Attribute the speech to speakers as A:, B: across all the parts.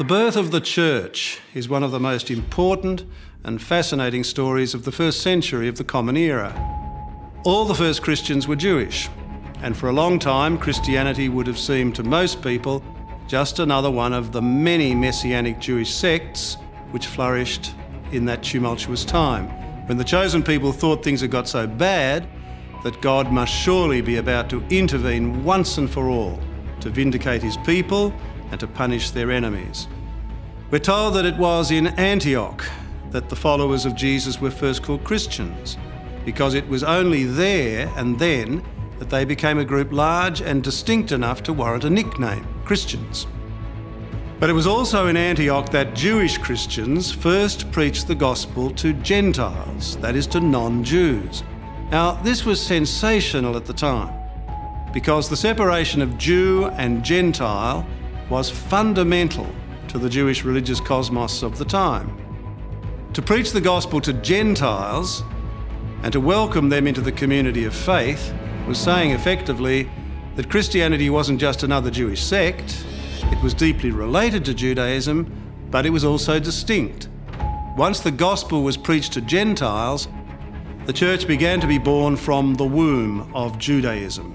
A: The birth of the church is one of the most important and fascinating stories of the first century of the Common Era. All the first Christians were Jewish, and for a long time Christianity would have seemed to most people just another one of the many messianic Jewish sects which flourished in that tumultuous time, when the chosen people thought things had got so bad that God must surely be about to intervene once and for all to vindicate his people and to punish their enemies. We're told that it was in Antioch that the followers of Jesus were first called Christians, because it was only there and then that they became a group large and distinct enough to warrant a nickname, Christians. But it was also in Antioch that Jewish Christians first preached the gospel to Gentiles, that is, to non-Jews. Now, this was sensational at the time, because the separation of Jew and Gentile was fundamental to the Jewish religious cosmos of the time. To preach the gospel to Gentiles and to welcome them into the community of faith was saying effectively that Christianity wasn't just another Jewish sect, it was deeply related to Judaism, but it was also distinct. Once the gospel was preached to Gentiles, the church began to be born from the womb of Judaism.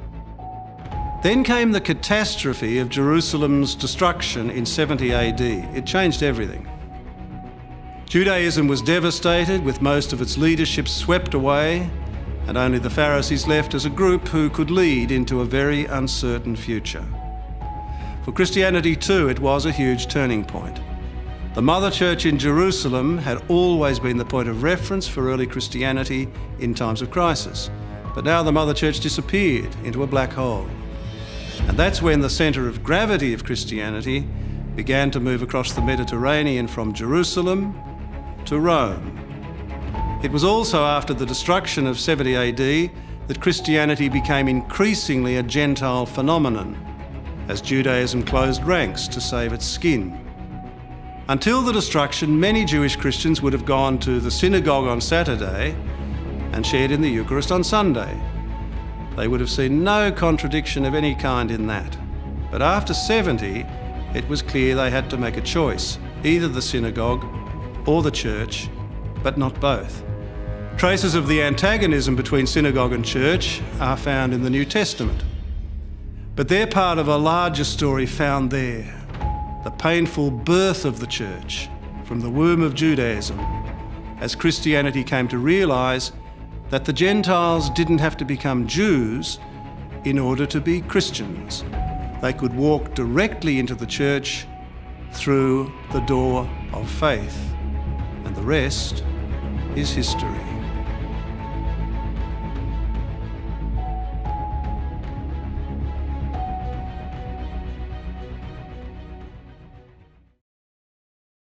A: Then came the catastrophe of Jerusalem's destruction in 70 AD. It changed everything. Judaism was devastated, with most of its leadership swept away, and only the Pharisees left as a group who could lead into a very uncertain future. For Christianity too, it was a huge turning point. The Mother Church in Jerusalem had always been the point of reference for early Christianity in times of crisis. But now the Mother Church disappeared into a black hole. And that's when the centre of gravity of Christianity began to move across the Mediterranean from Jerusalem to Rome. It was also after the destruction of 70 AD that Christianity became increasingly a Gentile phenomenon, as Judaism closed ranks to save its skin. Until the destruction, many Jewish Christians would have gone to the synagogue on Saturday and shared in the Eucharist on Sunday. They would have seen no contradiction of any kind in that. But after 70, it was clear they had to make a choice, either the synagogue or the church, but not both. Traces of the antagonism between synagogue and church are found in the New Testament. But they're part of a larger story found there, the painful birth of the church from the womb of Judaism, as Christianity came to realise that the Gentiles didn't have to become Jews in order to be Christians. They could walk directly into the church through the door of faith. And the rest is history.